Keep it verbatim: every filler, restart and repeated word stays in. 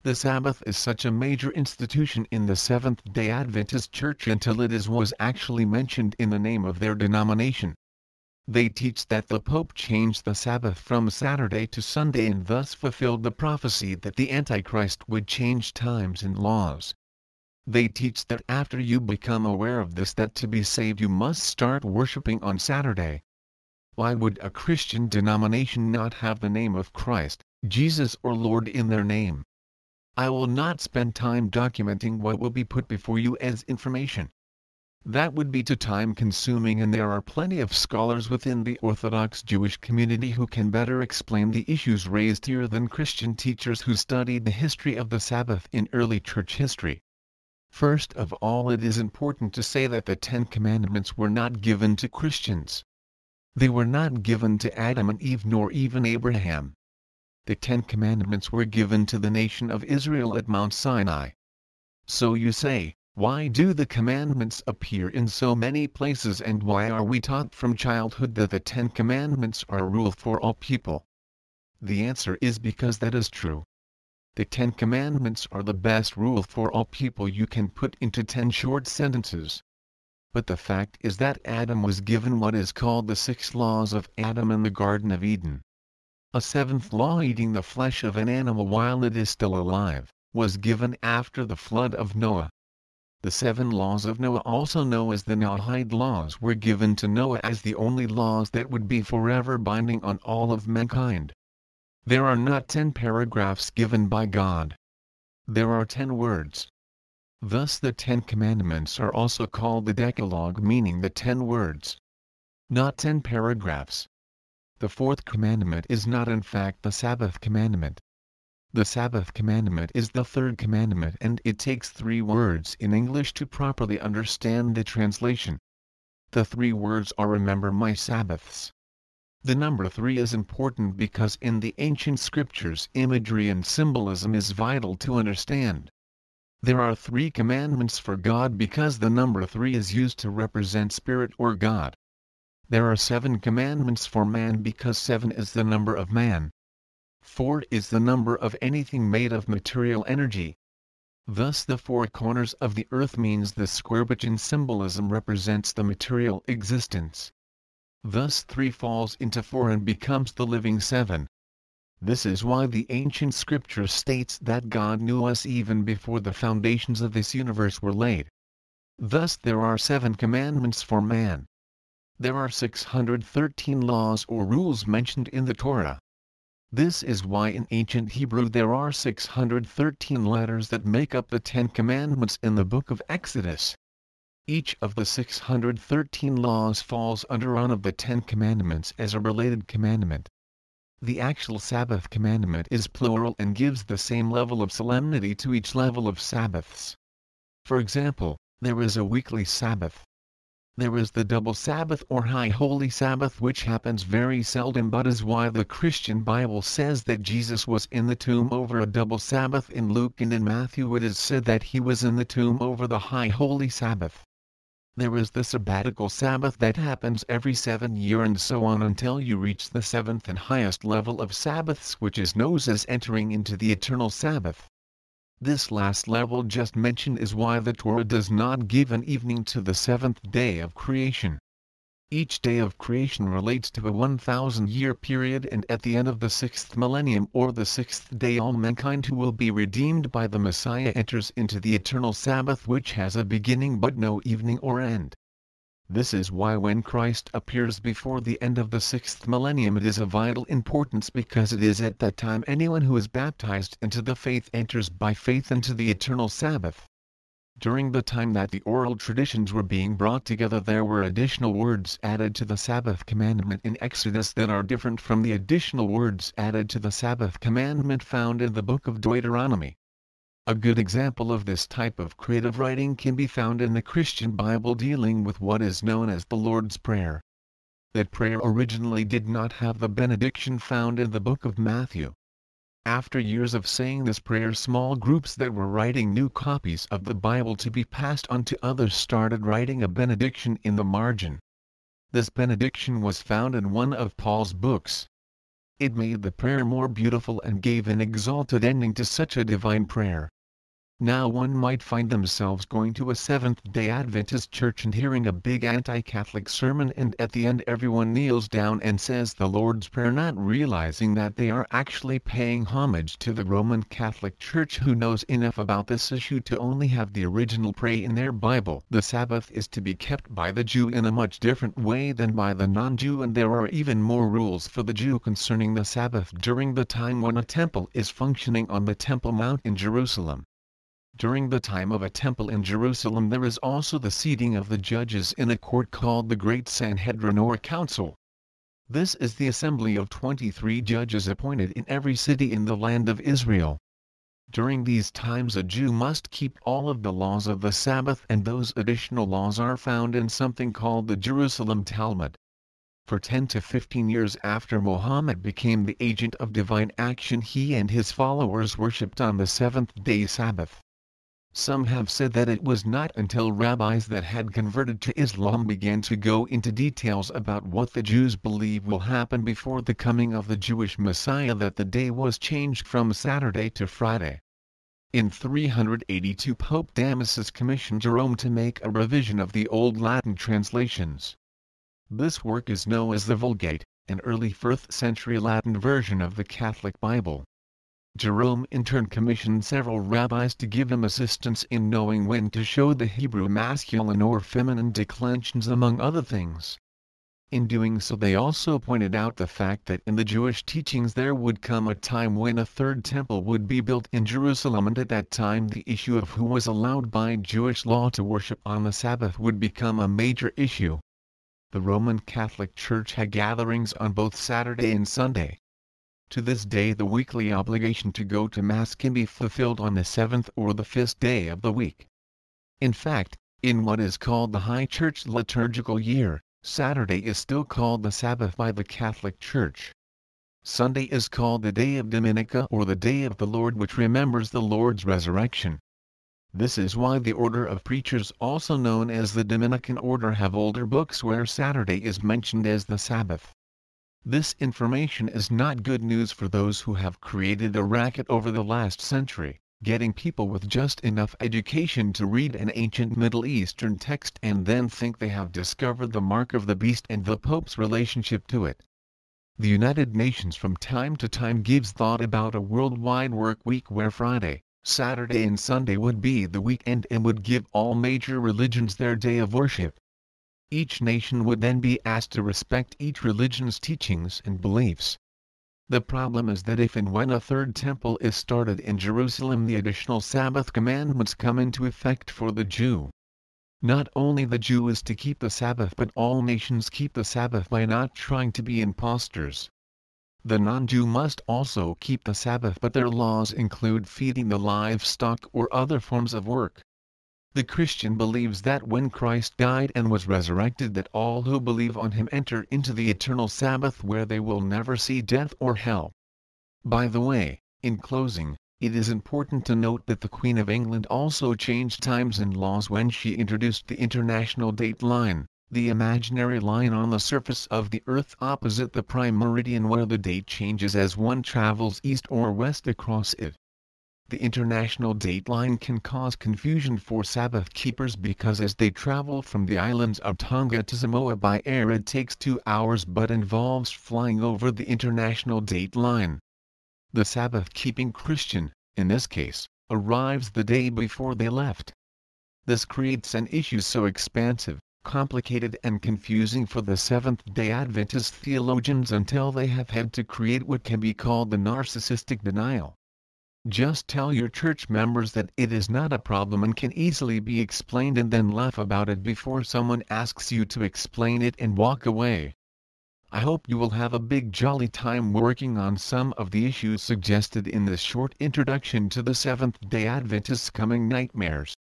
The Sabbath is such a major institution in the Seventh-day Adventist Church until it is was actually mentioned in the name of their denomination. They teach that the Pope changed the Sabbath from Saturday to Sunday and thus fulfilled the prophecy that the Antichrist would change times and laws. They teach that after you become aware of this, that to be saved you must start worshiping on Saturday. Why would a Christian denomination not have the name of Christ, Jesus or Lord in their name? I will not spend time documenting what will be put before you as information. That would be too time-consuming, and there are plenty of scholars within the Orthodox Jewish community who can better explain the issues raised here than Christian teachers who studied the history of the Sabbath in early church history. First of all, it is important to say that the Ten Commandments were not given to Christians. They were not given to Adam and Eve nor even Abraham. The Ten Commandments were given to the nation of Israel at Mount Sinai. So you say, why do the commandments appear in so many places, and why are we taught from childhood that the Ten Commandments are a rule for all people? The answer is because that is true. The Ten Commandments are the best rule for all people you can put into ten short sentences. But the fact is that Adam was given what is called the six laws of Adam in the Garden of Eden. A seventh law, eating the flesh of an animal while it is still alive, was given after the flood of Noah. The seven laws of Noah, also known as the Noahide laws, were given to Noah as the only laws that would be forever binding on all of mankind. There are not ten paragraphs given by God. There are ten words. Thus the Ten Commandments are also called the Decalogue, meaning the ten words. Not ten paragraphs. The fourth commandment is not in fact the Sabbath commandment. The Sabbath commandment is the third commandment, and it takes three words in English to properly understand the translation. The three words are "remember my Sabbaths." The number three is important because in the ancient scriptures imagery and symbolism is vital to understand. There are three commandments for God because the number three is used to represent spirit or God. There are seven commandments for man because seven is the number of man. Four is the number of anything made of material energy. Thus the four corners of the earth means the square, which in symbolism represents the material existence. Thus three falls into four and becomes the living seven. This is why the ancient scripture states that God knew us even before the foundations of this universe were laid. Thus there are seven commandments for man. There are six hundred thirteen laws or rules mentioned in the Torah. This is why in ancient Hebrew there are six hundred thirteen letters that make up the Ten Commandments in the book of Exodus. Each of the six hundred thirteen laws falls under one of the Ten Commandments as a related commandment. The actual Sabbath commandment is plural and gives the same level of solemnity to each level of Sabbaths. For example, there is a weekly Sabbath. There is the double Sabbath or High Holy Sabbath, which happens very seldom, but is why the Christian Bible says that Jesus was in the tomb over a double Sabbath. In Luke and in Matthew it is said that he was in the tomb over the High Holy Sabbath. There is the sabbatical Sabbath that happens every seven years and so on until you reach the seventh and highest level of Sabbaths, which is known as entering into the eternal Sabbath. This last level just mentioned is why the Torah does not give an evening to the seventh day of creation. Each day of creation relates to a one thousand year period, and at the end of the sixth millennium or the sixth day all mankind who will be redeemed by the Messiah enters into the eternal Sabbath, which has a beginning but no evening or end. This is why when Christ appears before the end of the sixth millennium it is of vital importance, because it is at that time anyone who is baptized into the faith enters by faith into the eternal Sabbath. During the time that the oral traditions were being brought together, there were additional words added to the Sabbath commandment in Exodus that are different from the additional words added to the Sabbath commandment found in the book of Deuteronomy. A good example of this type of creative writing can be found in the Christian Bible dealing with what is known as the Lord's Prayer. That prayer originally did not have the benediction found in the book of Matthew. After years of saying this prayer, small groups that were writing new copies of the Bible to be passed on to others started writing a benediction in the margin. This benediction was found in one of Paul's books. It made the prayer more beautiful and gave an exalted ending to such a divine prayer. Now one might find themselves going to a Seventh-day Adventist church and hearing a big anti-Catholic sermon, and at the end everyone kneels down and says the Lord's Prayer, not realizing that they are actually paying homage to the Roman Catholic Church, who knows enough about this issue to only have the original pray in their Bible. The Sabbath is to be kept by the Jew in a much different way than by the non-Jew, and there are even more rules for the Jew concerning the Sabbath during the time when a temple is functioning on the Temple Mount in Jerusalem. During the time of a temple in Jerusalem there is also the seating of the judges in a court called the Great Sanhedrin or Council. This is the assembly of twenty-three judges appointed in every city in the land of Israel. During these times a Jew must keep all of the laws of the Sabbath, and those additional laws are found in something called the Jerusalem Talmud. For ten to fifteen years after Muhammad became the agent of divine action, he and his followers worshipped on the seventh-day Sabbath. Some have said that it was not until rabbis that had converted to Islam began to go into details about what the Jews believe will happen before the coming of the Jewish Messiah that the day was changed from Saturday to Friday. In three eighty-two Pope Damasus commissioned Jerome to make a revision of the old Latin translations. This work is known as the Vulgate, an early fourth century Latin version of the Catholic Bible. Jerome in turn commissioned several rabbis to give him assistance in knowing when to show the Hebrew masculine or feminine declensions, among other things. In doing so they also pointed out the fact that in the Jewish teachings there would come a time when a third temple would be built in Jerusalem, and at that time the issue of who was allowed by Jewish law to worship on the Sabbath would become a major issue. The Roman Catholic Church had gatherings on both Saturday and Sunday. To this day the weekly obligation to go to Mass can be fulfilled on the seventh or the fifth day of the week. In fact, in what is called the High Church liturgical year, Saturday is still called the Sabbath by the Catholic Church. Sunday is called the Day of Dominica or the Day of the Lord, which remembers the Lord's resurrection. This is why the order of preachers, also known as the Dominican order, have older books where Saturday is mentioned as the Sabbath. This information is not good news for those who have created a racket over the last century, getting people with just enough education to read an ancient Middle Eastern text and then think they have discovered the mark of the beast and the Pope's relationship to it. The United Nations from time to time gives thought about a worldwide work week where Friday, Saturday and Sunday would be the weekend and would give all major religions their day of worship. Each nation would then be asked to respect each religion's teachings and beliefs. The problem is that if and when a third temple is started in Jerusalem, the additional Sabbath commandments come into effect for the Jew. Not only the Jew is to keep the Sabbath, but all nations keep the Sabbath by not trying to be impostors. The non-Jew must also keep the Sabbath, but their laws include feeding the livestock or other forms of work. The Christian believes that when Christ died and was resurrected, that all who believe on him enter into the eternal Sabbath where they will never see death or hell. By the way, in closing, it is important to note that the Queen of England also changed times and laws when she introduced the International Date Line, the imaginary line on the surface of the Earth opposite the prime meridian where the date changes as one travels east or west across it. The International Date Line can cause confusion for Sabbath keepers because as they travel from the islands of Tonga to Samoa by air it takes two hours but involves flying over the International Date Line. The Sabbath-keeping Christian, in this case, arrives the day before they left. This creates an issue so expansive, complicated and confusing for the Seventh-day Adventist theologians until they have had to create what can be called the narcissistic denial. Just tell your church members that it is not a problem and can easily be explained, and then laugh about it before someone asks you to explain it and walk away. I hope you will have a big jolly time working on some of the issues suggested in this short introduction to the Seventh-day Adventists' coming nightmares.